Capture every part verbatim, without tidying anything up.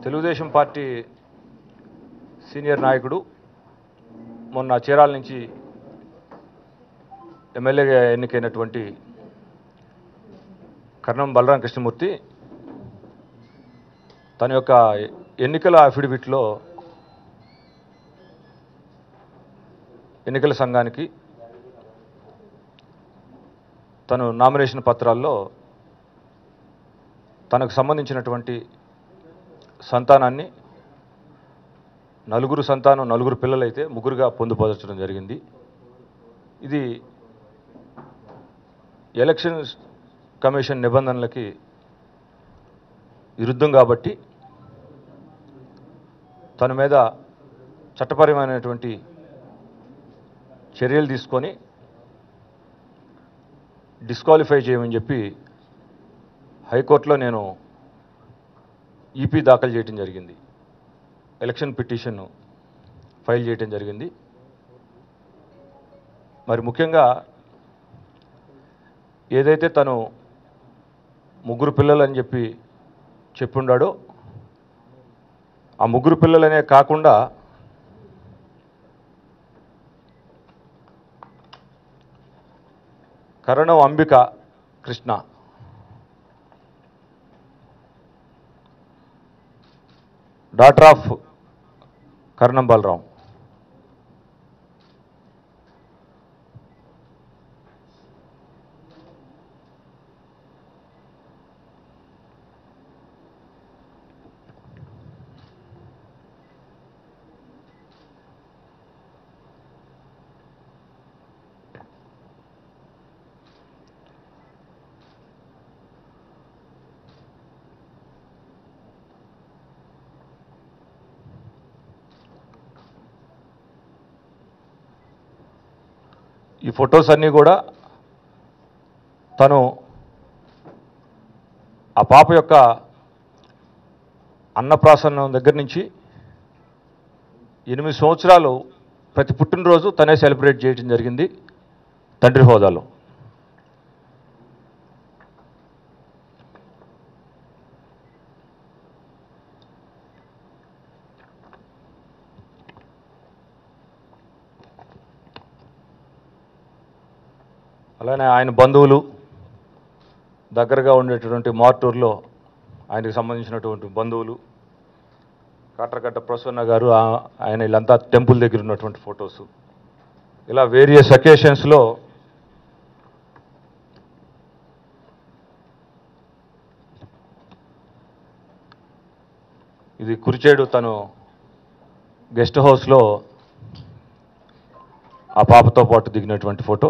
Telugu Desam party senior నాయకుడు మొన్న చీరాల నుంచి ఎమ్మెల్యేగా ఎన్నికైనటువంటి కర్ణం బలరాం కృష్ణమూర్తి తన యొక్క ఎన్నికల అఫిడవిట్లో ఎన్నికల సంఘానికి తను నామినేషన్ పత్రాల్లో తనకు సంబంధించినటువంటి సంతానాన్ని నలుగురు సంతానం నలుగురు పిల్లలైతే ముగ్గురుగా పొందుపరచడం జరిగింది. ఇది ఎలక్షన్ కమిషన్ నిబంధనలకి విరుద్ధం కాబట్టి తన మీద చట్టపరమైనటువంటి చర్యలు తీసుకొని డిస్క్వాలిఫై చేయమని చెప్పి హైకోర్టులో నేను ఈపీ దాఖలు చేయడం జరిగింది. ఎలక్షన్ పిటిషన్ ఫైల్ చేయడం జరిగింది. మరి ముఖ్యంగా ఏదైతే తను ముగ్గురు పిల్లలని చెప్పి చెప్పుండాడో ఆ ముగ్గురు పిల్లలనే కాకుండా కరణం అంబిక కృష్ణ, డాటర్ ఆఫ్ కర్ణం బలరాం, ఈ ఫొటోస్ అన్నీ కూడా తను ఆ పాప యొక్క అన్నప్రాసనం దగ్గర నుంచి ఎనిమిది సంవత్సరాలు ప్రతి పుట్టినరోజు తనే సెలబ్రేట్ చేయడం జరిగింది తండ్రి హోదాలో. అలానే ఆయన బంధువులు దగ్గరగా ఉండేటటువంటి మార్టూర్లో ఆయనకు సంబంధించినటువంటి బంధువులు కాట్రగడ్డ ప్రసన్న గారు ఆయన వీళ్ళంతా టెంపుల్ దగ్గర ఉన్నటువంటి ఫొటోసు, ఇలా వేరియస్ అకేషన్స్లో ఇది కురిచేడు తను గెస్ట్ హౌస్లో ఆ పాపతో పాటు దిగినటువంటి ఫోటో.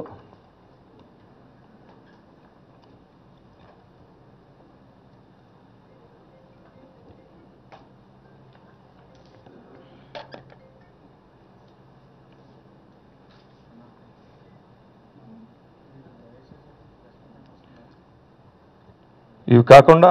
ఇవి కాకుండా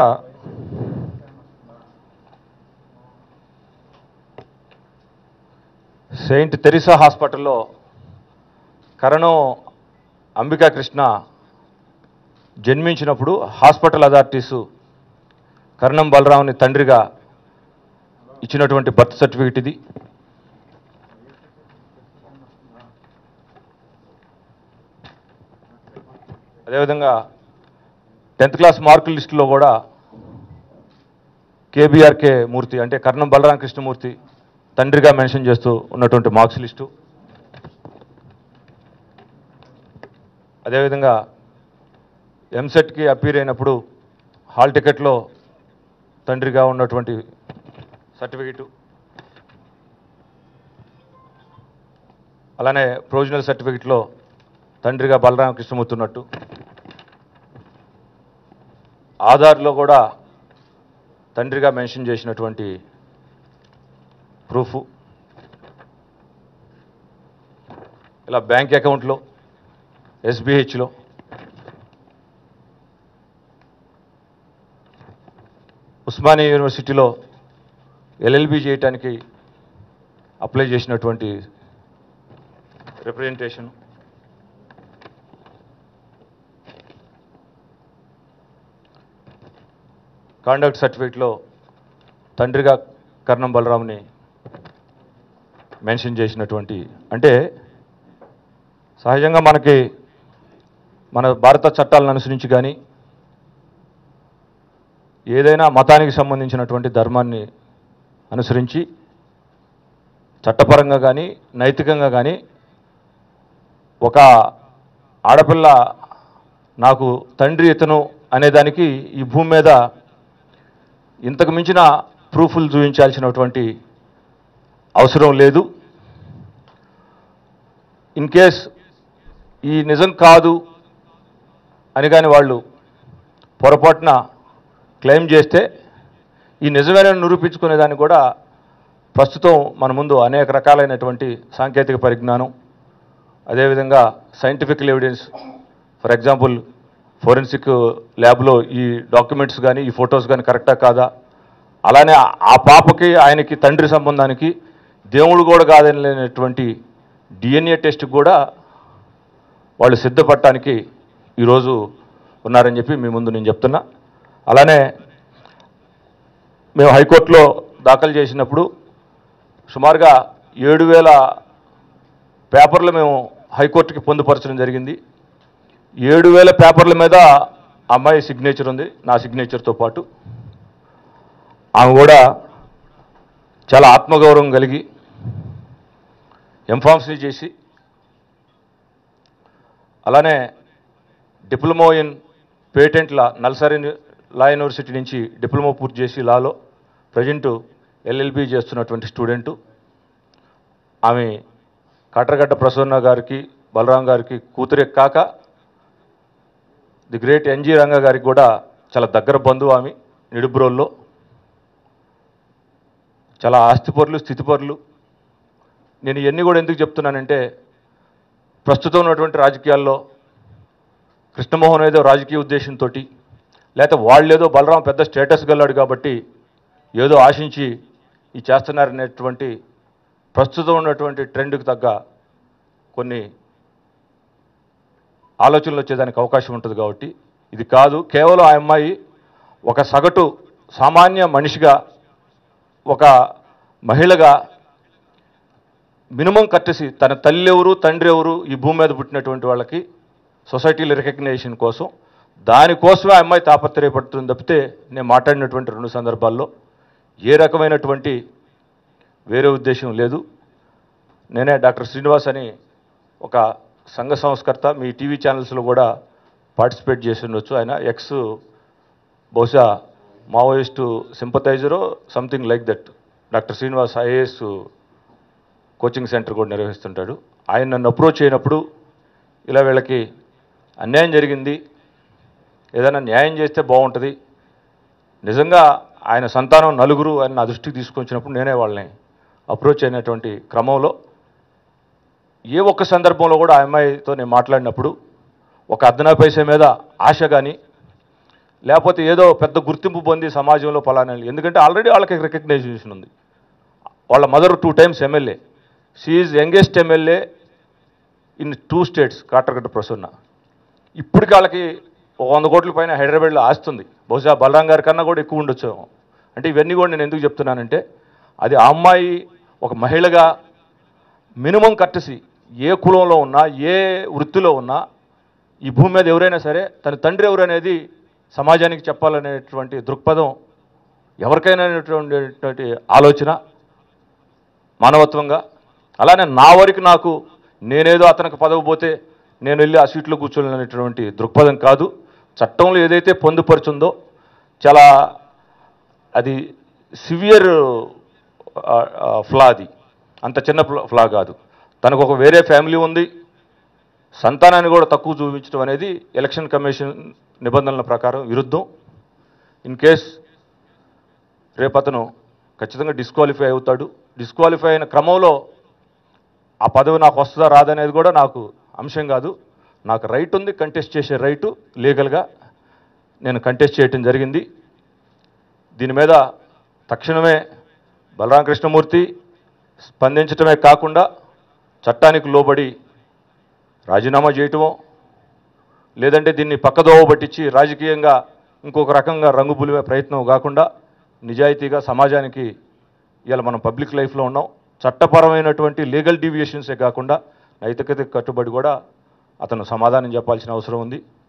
సెయింట్ తెరిసా హాస్పిటల్లో కరణం అంబికా కృష్ణ జన్మించినప్పుడు హాస్పిటల్ అథారిటీసు కర్ణం బలరాంని తండ్రిగా ఇచ్చినటువంటి బర్త్ సర్టిఫికెట్ ఇది. అదేవిధంగా టెన్త్ క్లాస్ మార్కుల లిస్టులో కూడా కేబీఆర్కే మూర్తి అంటే కర్ణం బలరాం కృష్ణమూర్తి తండ్రిగా మెన్షన్ చేస్తూ ఉన్నటువంటి మార్క్స్ లిస్టు. అదేవిధంగా ఎంసెట్కి అపీర్ అయినప్పుడు హాల్ టికెట్లో తండ్రిగా ఉన్నటువంటి సర్టిఫికెటు, అలానే ప్రొవిజనల్ సర్టిఫికెట్లో తండ్రిగా బలరామ కృష్ణమూర్తి ఉన్నట్టు, ఆధార్లో కూడా తండ్రిగా మెన్షన్ చేసినటువంటి ప్రూఫ్, ఇలా బ్యాంక్ అకౌంట్లో ఎస్బీహెచ్లో, ఉస్మానియా యూనివర్సిటీలో ఎల్ఎల్బి చేయడానికి అప్లై చేసినటువంటి రిప్రజెంటేషన్, కాండక్ట్ సర్టిఫికేట్లో తండ్రిగా కర్ణం బలరాంని మెన్షన్ చేసినటువంటి, అంటే సహజంగా మనకి మన భారత చట్టాలను అనుసరించి కానీ ఏదైనా మతానికి సంబంధించినటువంటి ధర్మాన్ని అనుసరించి చట్టపరంగా కానీ నైతికంగా కానీ ఒక ఆడపిల్ల నాకు తండ్రి ఇతను అనేదానికి ఈ భూమి మీద ఇంతకు మించిన ప్రూఫ్లు చూపించాల్సినటువంటి అవసరం లేదు. ఇన్ కేస్ ఈ నిజం కాదు అని కానీ వాళ్ళు పొరపాటున క్లెయిమ్ చేస్తే ఈ నిజమేనని నిరూపించుకునేదానికి కూడా ప్రస్తుతం మన ముందు అనేక రకాలైనటువంటి సాంకేతిక పరిజ్ఞానం, అదేవిధంగా scientifical evidence, for example forensic ల్యాబ్లో ఈ డాక్యుమెంట్స్ కానీ ఈ ఫొటోస్ కానీ కరెక్టా కాదా, అలానే ఆ పాపకి ఆయనకి తండ్రి సంబంధానికి దేవుడు కూడా కాదని లేనటువంటి డిఎన్ఏ టెస్ట్ కూడా వాళ్ళు సిద్ధపడటానికి ఈరోజు ఉన్నారని చెప్పి మీ ముందు నేను చెప్తున్నా. అలానే మేము హైకోర్టులో దాఖలు చేసినప్పుడు సుమారుగా ఏడు వేల పేపర్లు మేము హైకోర్టుకి పొందుపరచడం జరిగింది. ఏడు వేల పేపర్ల మీద అమ్మాయి సిగ్నేచర్ ఉంది, నా సిగ్నేచర్తో పాటు. ఆమె కూడా చాలా ఆత్మగౌరవం కలిగి ఎంఫామ్సీ చేసి, అలానే diploma in patent law Nalsar law university నుంచి డిప్లొమా పూర్తి చేసి లాలో ప్రజెంట్ ఎల్ఎల్బి చేస్తున్నటువంటి స్టూడెంటు. ఆమె కాట్రగడ్డ ప్రసన్న గారికి బలరాం గారికి కూతురే కాక ది గ్రేట్ ఎన్జి రంగ గారికి కూడా చాలా దగ్గర బంధువు. ఆమె నిడుబ్రోల్లో చాలా ఆస్తిపరులు, స్థితిపరులు. నేను ఇవన్నీ కూడా ఎందుకు చెప్తున్నానంటే, ప్రస్తుతం ఉన్నటువంటి రాజకీయాల్లో కృష్ణమోహన్ ఏదో రాజకీయ ఉద్దేశంతో, లేకపోతే వాళ్ళేదో బలరాం పెద్ద స్టేటస్ గల్లాడు కాబట్టి ఏదో ఆశించి ఈ చేస్తున్నారనేటువంటి ప్రస్తుతం ఉన్నటువంటి ట్రెండ్కి తగ్గ కొన్ని ఆలోచనలు వచ్చేదానికి అవకాశం ఉంటుంది. కాబట్టి ఇది కాదు, కేవలం ఆ అమ్మాయి ఒక సగటు సామాన్య మనిషిగా, ఒక మహిళగా మినిమం కట్టేసి తన తల్లి ఎవరు తండ్రి ఎవరు ఈ భూమి మీద పుట్టినటువంటి వాళ్ళకి సొసైటీలో రికగ్నిషన్ కోసం, దానికోసమే ఆ అమ్మాయి తాపత్రయపడుతుంది తప్పితే నేను మాట్లాడినటువంటి రెండు సందర్భాల్లో ఏ రకమైనటువంటి వేరే ఉద్దేశం లేదు. నేనే డాక్టర్ శ్రీనివాస్ అని ఒక సంఘ సంస్కర్త, మీ టీవీ ఛానల్స్లో కూడా పార్టిసిపేట్ చేసి ఉండొచ్చు. ఆయన ఎక్స్ బహుశా మావోయిస్టు సింపథైజరో something like that. Doctor Srinivas IAS coaching centre కూడా నిర్వహిస్తుంటాడు. ఆయన నన్ను అప్రోచ్ అయినప్పుడు ఇలా వీళ్ళకి అన్యాయం జరిగింది, ఏదైనా న్యాయం చేస్తే బాగుంటుంది, నిజంగా ఆయన సంతానం నలుగురు అని నా దృష్టికి తీసుకొచ్చినప్పుడు నేనే వాళ్ళని అప్రోచ్ అయినటువంటి క్రమంలో ఏ ఒక్క సందర్భంలో కూడా ఆ అమ్మాయితో నేను మాట్లాడినప్పుడు ఒక అర్ధనా పైసా మీద ఆశ కానీ, లేకపోతే ఏదో పెద్ద గుర్తింపు పొంది సమాజంలో ఫలానా, ఎందుకంటే ఆల్రెడీ వాళ్ళకి రికగ్నైజేషన్ ఉంది. వాళ్ళ mother two times MLA, she is youngest MLA in two states, Katragadda Prasanna. ఇప్పటికి వాళ్ళకి ఒక వంద కోట్ల పైన హైదరాబాద్లో ఆస్తుంది, బహుశా బలరాం గారి కన్నా కూడా ఎక్కువ ఉండొచ్చు. అంటే ఇవన్నీ కూడా నేను ఎందుకు చెప్తున్నానంటే, అది ఆ అమ్మాయి ఒక మహిళగా మినిమం కట్టసి ఏ కులంలో ఉన్నా ఏ వృత్తిలో ఉన్నా ఈ భూమి మీద ఎవరైనా సరే తన తండ్రి ఎవరు అనేది సమాజానికి చెప్పాలనేటువంటి దృక్పథం ఎవరికైనా అనేటువంటి ఆలోచన మానవత్వంగా. అలానే నా వరకు నాకు నేనేదో అతనికి పదవి పోతే నేను వెళ్ళి ఆ సీట్లో కూర్చోలేనటువంటి దృక్పథం కాదు. చట్టంలో ఏదైతే పొందుపరుచుందో చాలా అది సివియర్ ఫ్లా, అది అంత చిన్న ఫ్లా కాదు. తనకు ఒక వేరే ఫ్యామిలీ ఉంది, సంతానాన్ని కూడా తక్కువ చూపించడం అనేది ఎలక్షన్ కమిషన్ నిబంధనల ప్రకారం విరుద్ధం. ఇన్ కేస్ రేపు అతను ఖచ్చితంగా డిస్క్వాలిఫై అవుతాడు. డిస్క్వాలిఫై అయిన క్రమంలో ఆ పదవి నాకు వస్తుందా రాదనేది కూడా నాకు అంశం కాదు. నాకు రైట్ ఉంది, కంటెస్ట్ చేసే రైటు లీగల్గా నేను కంటెస్ట్ చేయటం జరిగింది. దీని మీద తక్షణమే బలరాం కృష్ణమూర్తి స్పందించటమే కాకుండా చట్టానికి లోబడి రాజీనామా చేయటమో, లేదంటే దీన్ని పక్కదోవ పట్టించి రాజకీయంగా ఇంకొక రకంగా రంగుపులిమే ప్రయత్నం కాకుండా నిజాయితీగా సమాజానికి ఇవాళ మనం పబ్లిక్ లైఫ్లో ఉన్నాం. చట్టపరమైనటువంటి లీగల్ డీవియేషన్సే కాకుండా నైతికతకు కట్టుబడి కూడా అతను సమాధానం చెప్పాల్సిన అవసరం ఉంది.